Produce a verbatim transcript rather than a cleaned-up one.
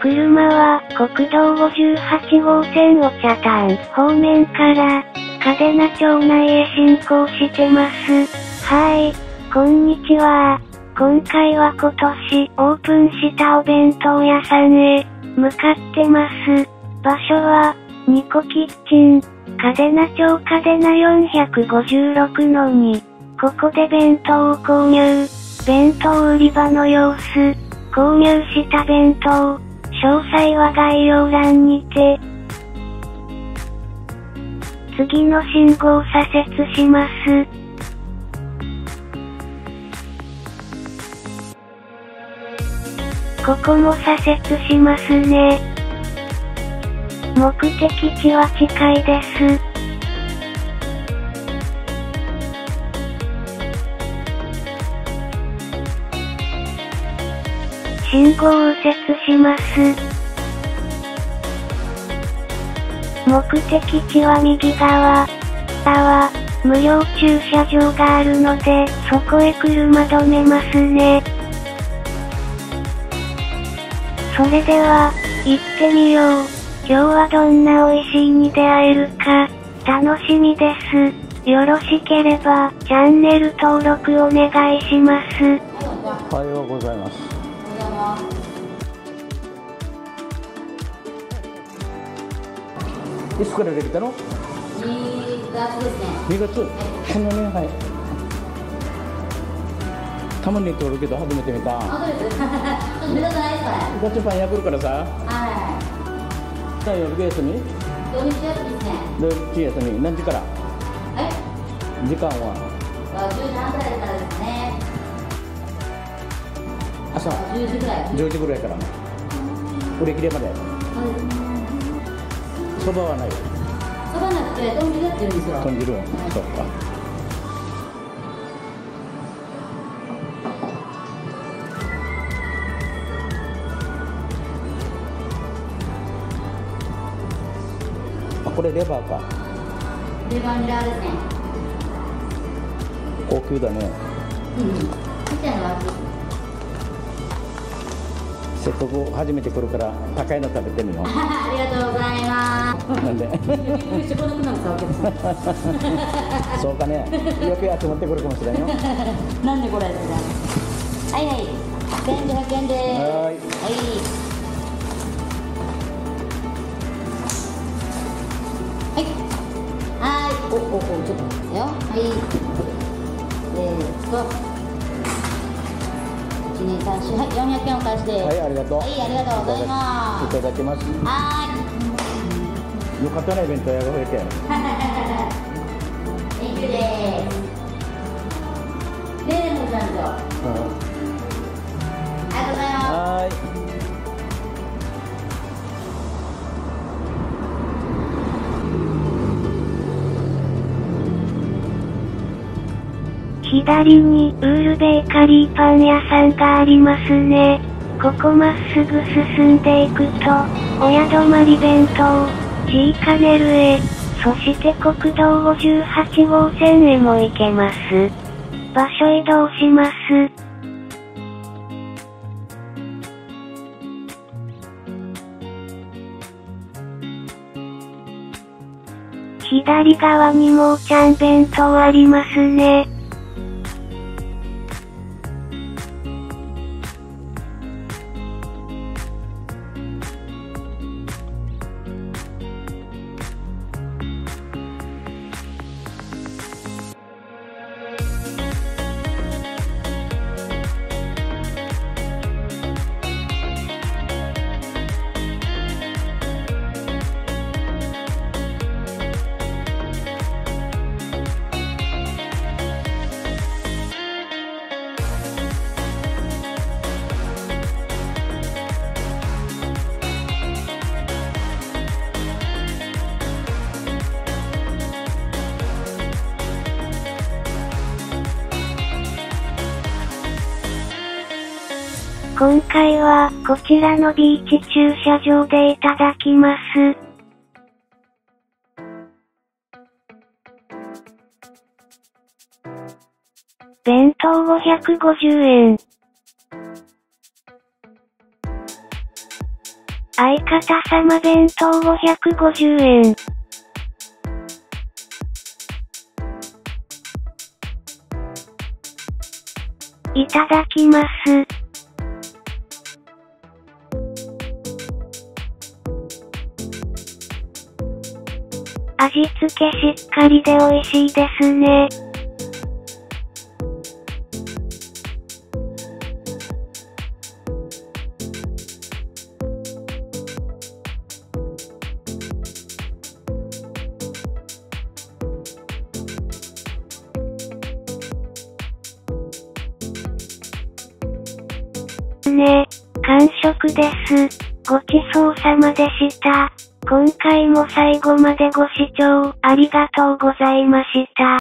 車は国道ごじゅうはちごう線を北谷方面から嘉手納町内へ進行してます。はーい、こんにちは。今回は今年オープンしたお弁当屋さんへ向かってます。場所はニコキッチン、嘉手納町嘉手納よんごろくのに。ここで弁当を購入。弁当売り場の様子、購入した弁当、詳細は概要欄にて。次の信号左折します。ここも左折しますね。目的地は近いです。信号右折します。目的地は右側。下は無料駐車場があるので、そこへ車止めますね。それでは、行ってみよう。今日はどんな美味しいに出会えるか、楽しみです。よろしければ、チャンネル登録お願いします。 おはようございます。いつからできたの？ にがつですね。 にがつ？そんなに、はい。たまに通るけど初めて見た。 あ、そうです。ちょっと目立たないですかね。 ガチパン破るからさ。 はい。 何曜日休み？ 土日休みですね。 土日休み。何時から？ はい。 時間は？ じゅうじはんくらいからですね。 朝。 じゅうじぐらい。 じゅうじぐらいから。売り切れまで。 そうですね。 そばはない。 そばなくて豚汁やってるんですよ。 豚汁。そっか。あ、これレバーか。 レバーニラですね。 高級だね。 うん。ちっちゃいのはせっかく初めて来るから高いの食べてみよう。 ありがとうございます。 なんでそうかね。よく集まってくるかもしれんよ。 なんでこれですか。はいはい。せんごひゃくえんです。 はい。 はい。はい。はい。おおお、ちょっと待ってよ。はい。えーっと。いち、に、さん、よん、はい、よんひゃくえんお返しです。 はい、ありがとう。 はい、ありがとうございます。 いただきます。 はーい。 よかったね、弁当屋が増えて。 Thank you です。ねえ、もちゃんと。ありがとうございます。 はい。 左にウールベーカリーパン屋さんがありますね。ここまっすぐ進んでいくと、親泊り弁当、G カネルへ、そして国道ごじゅうはちごう線へも行けます。場所移動します。左側にもおちゃん弁当ありますね。今回は、こちらのビーチ駐車場でいただきます。弁当ごひゃくごじゅうえん。 相方様弁当ごひゃくごじゅうえん。いただきます。味付けしっかりで美味しいですね。ね、完食です。ごちそうさまでした。今回も最後までご視聴ありがとうございました。